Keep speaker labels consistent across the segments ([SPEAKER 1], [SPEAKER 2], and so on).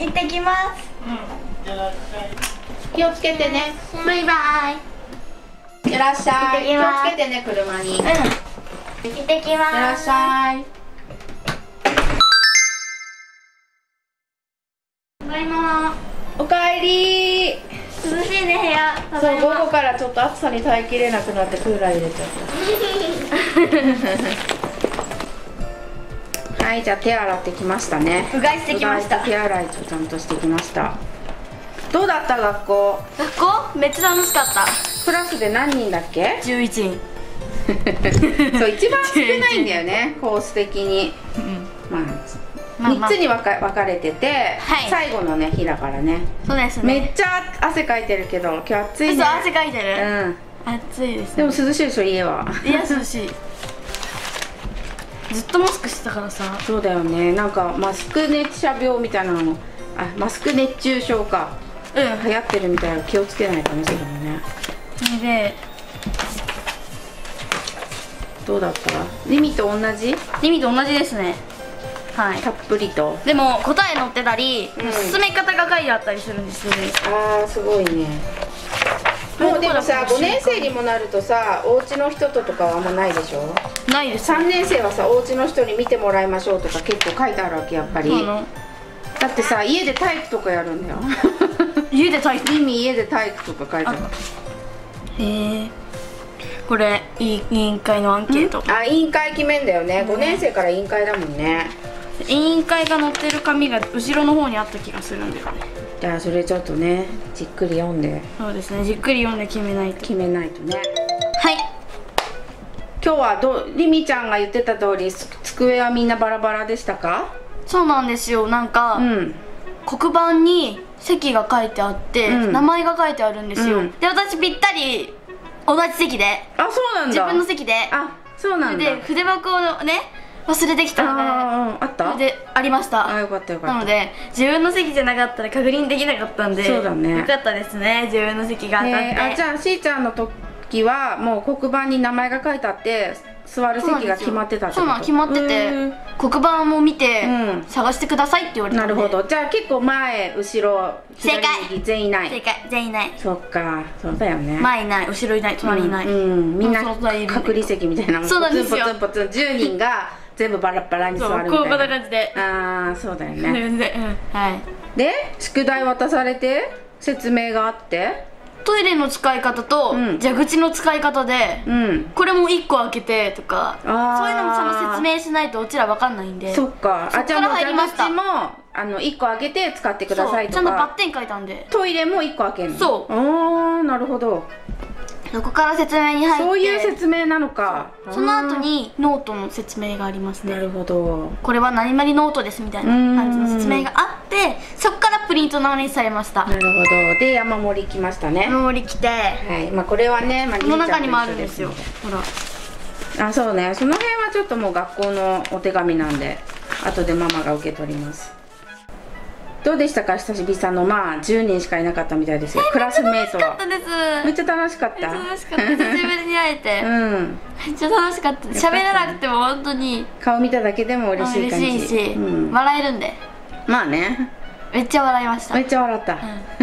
[SPEAKER 1] 行ってきます。
[SPEAKER 2] 気をつけてね。バイバイ。いらっしゃい。気をつけてね、車に。
[SPEAKER 1] 行ってきます。
[SPEAKER 2] いらっしゃい。
[SPEAKER 1] ただいま。
[SPEAKER 2] おかえり。
[SPEAKER 1] 涼しいね、部屋。
[SPEAKER 2] そう、午後からちょっと暑さに耐えきれなくなってクーラー入れちゃった。はい、じゃあ手洗ってきましたね。
[SPEAKER 1] うがいしてきました。
[SPEAKER 2] 手洗いちゃんとしてきました。どうだった学校？
[SPEAKER 1] 学校めっちゃ楽しかった。
[SPEAKER 2] クラスで何人だっけ
[SPEAKER 1] 11人。
[SPEAKER 2] そう、一番少ないんだよねコース的に。3つに分かれてて、最後のね日だからね。
[SPEAKER 1] そうですね。
[SPEAKER 2] めっちゃ汗かいてるけど今日暑いね。
[SPEAKER 1] そう、汗かいてる。暑いです。
[SPEAKER 2] でも涼しいでしょ家は。
[SPEAKER 1] いや、涼しい。ずっとマスクしてたからさ。
[SPEAKER 2] そうだよね。なんかマスク熱射病みたいなの、マスク熱中症か、流行ってるみたいな。気をつけないとね、それもね。
[SPEAKER 1] で、
[SPEAKER 2] どうだった？リミと同じ？
[SPEAKER 1] リミと同じですね。はい、
[SPEAKER 2] たっぷりと。
[SPEAKER 1] でも答え載ってたり、進め方が書いてあったりするんですよね。
[SPEAKER 2] ああ、すごいね。もうでもさ、5年生にもなるとさ、お家の人とかはあんまないでしょ？
[SPEAKER 1] ないです。
[SPEAKER 2] 3年生はさ、お家の人に見てもらいましょうとか結構書いてあるわけ、やっぱり。だってさ、家で体育とかやるんだよ。
[SPEAKER 1] 家で体育？
[SPEAKER 2] リミ家で体育とか書いてある。
[SPEAKER 1] へえ。これ委員会のアンケート。
[SPEAKER 2] 委員会決めんだよね。5年生から委員会だもんね。
[SPEAKER 1] 委員会が載ってる紙が後ろの方にあった気がするんだよね。
[SPEAKER 2] じゃあそれちょっとね、じっくり読んで。
[SPEAKER 1] そうですね、じっくり読んで決めないと
[SPEAKER 2] ね。
[SPEAKER 1] はい。
[SPEAKER 2] 今日はリミちゃんが言ってた通り机はみんなバラバラでしたか？
[SPEAKER 1] そうなんですよ。なんか、黒板に席が書いてあって、名前が書いてあるんですよ。で、私ぴったり同じ席で。
[SPEAKER 2] あ、そうなんだ。
[SPEAKER 1] 自分の席で。
[SPEAKER 2] あ、そうなんだ。
[SPEAKER 1] で、筆箱をね忘れてきたので、
[SPEAKER 2] あった？
[SPEAKER 1] で、ありました。
[SPEAKER 2] あ、よかったよかった。
[SPEAKER 1] なので自分の席じゃなかったら確認できなかったんで、
[SPEAKER 2] そうだね、
[SPEAKER 1] よかったですね、自分の席が当たって。
[SPEAKER 2] じゃあしーちゃんの時はもう黒板に名前が書いてあって座る席が決まってたってこと？
[SPEAKER 1] そうなん、決まってて、黒板も見て探してくださいって言われたので。
[SPEAKER 2] なるほど。じゃあ結構前後ろ
[SPEAKER 1] 正解、
[SPEAKER 2] 全員いない。
[SPEAKER 1] 正解、全員いない。
[SPEAKER 2] そっか、そうだよね。
[SPEAKER 1] 前いない、後ろいない、隣いない。
[SPEAKER 2] みんな隔離席みたいな。
[SPEAKER 1] そうなんですよ。
[SPEAKER 2] ポツンポツン10人が全部バラバラに座るみたいな。
[SPEAKER 1] こんな感じで。
[SPEAKER 2] ああ、そうだよね。
[SPEAKER 1] はい。
[SPEAKER 2] で、宿題渡されて説明があって、
[SPEAKER 1] トイレの使い方と蛇口の使い方で、これも1個開けてとか、そういうのもその説明しないとうちら分かんないんで。
[SPEAKER 2] そっか。じゃあもう蛇口も1個開けて使ってくださいとか。
[SPEAKER 1] ちゃんとバッテン書いたんで。
[SPEAKER 2] トイレも1個開けるの？そう。ああ、なるほど。
[SPEAKER 1] そこから説明に入って、
[SPEAKER 2] そういう説明なのか。
[SPEAKER 1] その後にノートの説明がありますね。
[SPEAKER 2] なるほど。
[SPEAKER 1] これは何々ノートですみたいな感じの説明があって、そこからプリント直りされました。
[SPEAKER 2] なるほど。で、山盛り来ましたね。
[SPEAKER 1] 山盛り来て、
[SPEAKER 2] はい。まあこれはね、
[SPEAKER 1] この中にもあるんですよ。ほら。
[SPEAKER 2] あ、そうね。その辺はちょっともう学校のお手紙なんで、後でママが受け取ります。どうでしたか、久しぶりさんの、まあ10人しかいなかったみたいですよ、クラスメイトは。
[SPEAKER 1] めっちゃ楽しかったです。
[SPEAKER 2] めっちゃ楽しかった。
[SPEAKER 1] 楽しかった。久しぶりに会えて、めっちゃ楽しかった。喋らなくても本当に
[SPEAKER 2] 顔見ただけでも嬉しい感じ。
[SPEAKER 1] 嬉しいし、笑えるんで。
[SPEAKER 2] まあね、
[SPEAKER 1] めっちゃ笑いました。
[SPEAKER 2] めっちゃ笑った。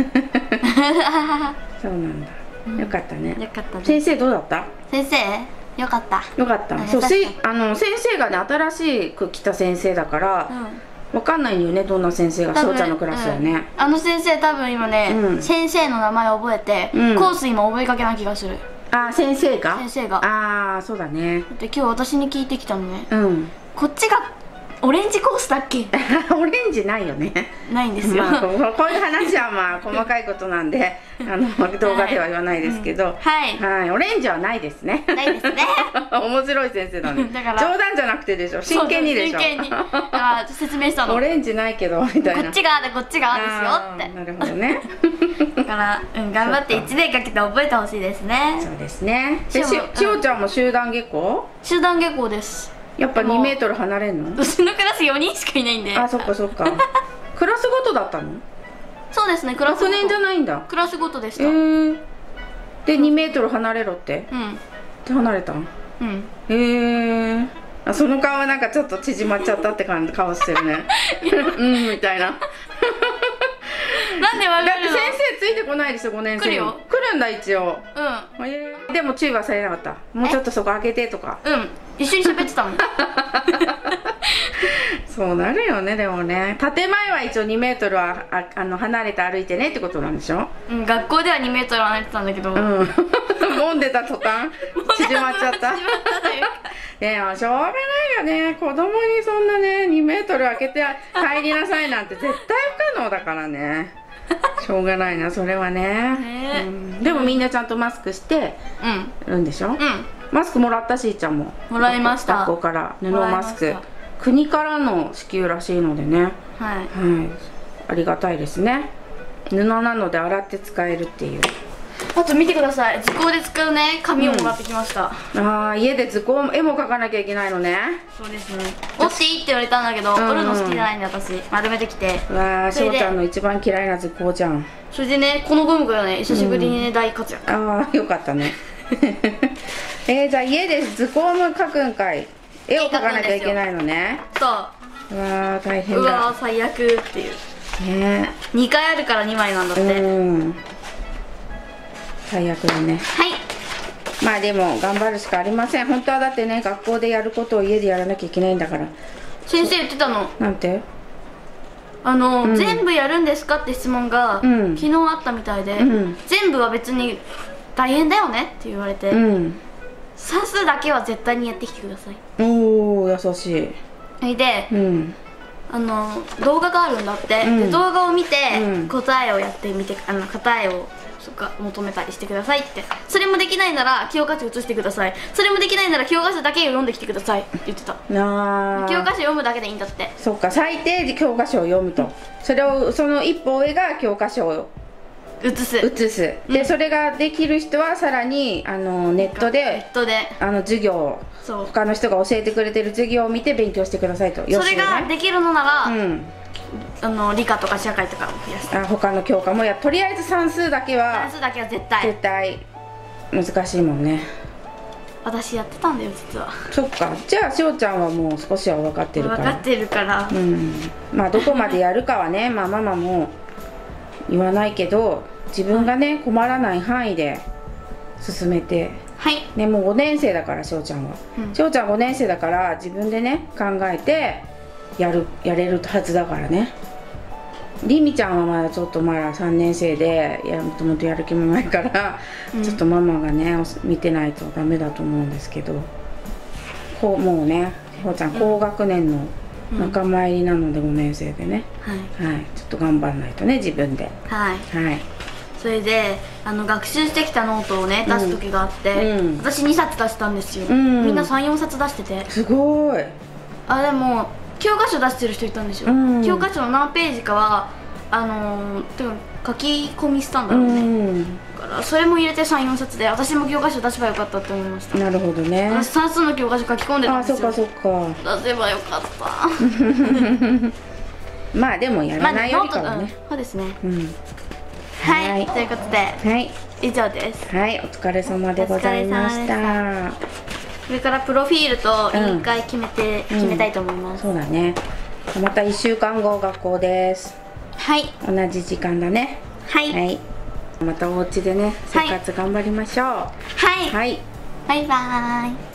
[SPEAKER 2] そうなんだ。よかったね。
[SPEAKER 1] よかった。
[SPEAKER 2] 先生どうだった？
[SPEAKER 1] 先生よかった。
[SPEAKER 2] よかった。そう、先生がね、新しく来た先生だからわかんないよね、どんな先生が。しょうちゃんのクラスはね。
[SPEAKER 1] あの先生多分今ね、先生の名前覚えてコース今覚えかけな気がする。
[SPEAKER 2] あ、先生が。
[SPEAKER 1] あ
[SPEAKER 2] あ、そうだね。
[SPEAKER 1] で、今日私に聞いてきたのね。こっちがオレンジコースだっけ？
[SPEAKER 2] オレンジないよね。
[SPEAKER 1] ないんですよ。
[SPEAKER 2] こういう話はまあ細かいことなんで動画では言わないですけど、はい、オレンジはないですね。
[SPEAKER 1] ないですね。
[SPEAKER 2] 面白い先生だね。冗談じゃなくてでしょ、真剣にでしょ。
[SPEAKER 1] 真剣に説明したの。
[SPEAKER 2] オレンジないけどみたいな。
[SPEAKER 1] こっち側でこっち側ですよって。
[SPEAKER 2] なるほどね。
[SPEAKER 1] だから頑張って1年かけて覚えてほしいですね。
[SPEAKER 2] そうですね。しおちゃんも集団下校？
[SPEAKER 1] 集団下校です。
[SPEAKER 2] やっぱ2メートル離れんの？
[SPEAKER 1] 私のクラス4人しかいないんで。
[SPEAKER 2] あ、そっかそっか。クラスごとだったの？
[SPEAKER 1] そうですね、クラスごと。
[SPEAKER 2] 学年じゃないんだ。
[SPEAKER 1] クラスごとでした。
[SPEAKER 2] で2メートル離れろって？で離れたん？へえ。その顔はなんかちょっと縮まっちゃったって感じ、顔してるね。みたいな。
[SPEAKER 1] でわか
[SPEAKER 2] だって
[SPEAKER 1] るの？
[SPEAKER 2] 先生ついてこないでしょ、5年生に。
[SPEAKER 1] 来るよ。
[SPEAKER 2] 来るんだ一応。
[SPEAKER 1] う
[SPEAKER 2] でも注意はされなかった。もうちょっとそこ開けてとか。
[SPEAKER 1] ん一緒に喋ってたもん。
[SPEAKER 2] そうなるよね。でもね、建前は一応2メートルは離れて歩いてねってことなんでしょ。
[SPEAKER 1] 学校では2メートル離れてたんだけど、
[SPEAKER 2] 揉んでた途端縮まっちゃった。でもしょうがないよね。子供にそんなね2メートル開けて帰りなさいなんて絶対不可能だからね。しょうがないな、それはね。でもみんなちゃんとマスクしてるんでしょ。マスクもらったしーちゃんも。
[SPEAKER 1] もらいました。
[SPEAKER 2] 学校から布マスク、国からの支給らしいのでね。はい、ありがたいですね。布なので洗って使えるっていう。
[SPEAKER 1] あと見てください、図工で使うね紙をもらってきました。
[SPEAKER 2] ああ、家で図工絵も描かなきゃいけないのね。
[SPEAKER 1] そうですね。折っていいって言われたんだけど、折るの好きじゃないんで私丸めてきて。
[SPEAKER 2] わあ、しょうちゃんの一番嫌いな図工じゃん。
[SPEAKER 1] それでね、このゴムがね久しぶりにね大活躍。
[SPEAKER 2] ああ、よかったね。じゃあ家で図工も描くんかい。絵を描かなきゃいけないのね。
[SPEAKER 1] そう。
[SPEAKER 2] うわあ、大変だ。
[SPEAKER 1] うわー最悪っていうね。2回あるから2枚なんだって。
[SPEAKER 2] 最悪だね。はい。まあでも頑張るしかありません。本当はだってね、学校でやることを家でやらなきゃいけないんだから。
[SPEAKER 1] 先生言ってたの。
[SPEAKER 2] なんて？
[SPEAKER 1] 全部やるんですかって質問が昨日あったみたいで、全部は別に大変だよねって言われて、算数だけは絶対にやってきてください。
[SPEAKER 2] おお、優しい。
[SPEAKER 1] それで、動画があるんだって、で動画を見て答えをやってみて、答えを求めたりしてくださいって。それもできないなら教科書写してください、それもできないなら教科書だけを読んできてくださいって言ってた。教科書読むだけでいいんだって。
[SPEAKER 2] そっか、最低教科書を読むと、それをその一歩上が教科書を写す。でそれができる人はさらにネットで授業を、他の人が教えてくれてる授業を見て勉強してくださいと。
[SPEAKER 1] それができるのなら理科とか社会とかを増やして、
[SPEAKER 2] 他の教科もとりあえず算数だけは
[SPEAKER 1] 絶対
[SPEAKER 2] 難しいもんね。
[SPEAKER 1] 私やってたんだよ実は。
[SPEAKER 2] そっか、じゃあしおちゃんはもう少しは分かってるから。
[SPEAKER 1] 分かってるから、
[SPEAKER 2] まあどこまでやるかはね、まあママも言わないけど、自分がね困らない範囲で進めて、ね、もう5年生だから、しおちゃんは、しおちゃん5年生だから自分でね考えてやれるはずだからね。りみちゃんはまだちょっとまだ3年生で、もともとやる気もないから、ちょっとママがね見てないとダメだと思うんですけど、もうねしおちゃん高学年の仲間入りなので5年生でね、ちょっと頑張らないとね自分で。それで
[SPEAKER 1] 学習してきたノートをね出す時があって、私2冊出したんですよ。みんな 3,4 冊出してて、
[SPEAKER 2] すごい。
[SPEAKER 1] でも教科書出してる人いたんですよ。教科書の何ページかは書き込みしたんだろうね。だからそれも入れて 3,4 冊で、私も教科書出せばよかったって思いました。
[SPEAKER 2] なるほどね。
[SPEAKER 1] 私算数の教科書書き込んでたんですよ。
[SPEAKER 2] そっかそっか。
[SPEAKER 1] 出せばよかった。
[SPEAKER 2] まあでもやらないよりかはね。
[SPEAKER 1] そうですね。はい、ということで以上です。
[SPEAKER 2] はい、お疲れ様でございました。
[SPEAKER 1] これからプロフィールと委員会決めたいと思います。
[SPEAKER 2] そうだね。また1週間後学校です。
[SPEAKER 1] はい、
[SPEAKER 2] 同じ時間だね。はい、またお家でね生活頑張りましょう。
[SPEAKER 1] はい、バイバーイ。